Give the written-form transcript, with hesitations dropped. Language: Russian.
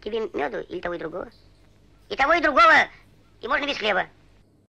Тебе меду или того и другого? И того, и другого, и можно без хлеба.